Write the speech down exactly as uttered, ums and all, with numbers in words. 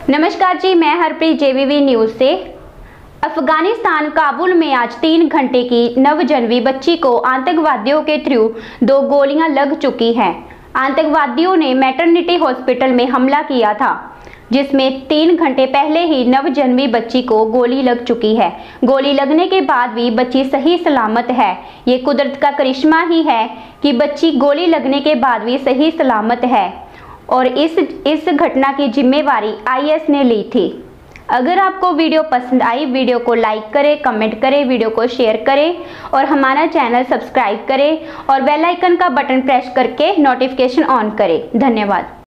नमस्कार जी, मैं हरप्रीत जेवीवी न्यूज से। अफगानिस्तान काबुल में आज तीन घंटे की नवजन्मी बच्ची को आतंकवादियों के थ्रू दो गोलियां लग चुकी हैं। आतंकवादियों ने मैटरनिटी हॉस्पिटल में हमला किया था, जिसमें तीन घंटे पहले ही नवजन्मी बच्ची को गोली लग चुकी है। गोली लगने के बाद भी बच्ची सही सलामत है। ये कुदरत का करिश्मा ही है कि बच्ची गोली लगने के बाद भी सही सलामत है और इस इस घटना की जिम्मेवारी आई एस ने ली थी। अगर आपको वीडियो पसंद आई, वीडियो को लाइक करें, कमेंट करें, वीडियो को शेयर करें और हमारा चैनल सब्सक्राइब करें और बेल आइकन का बटन प्रेस करके नोटिफिकेशन ऑन करें। धन्यवाद।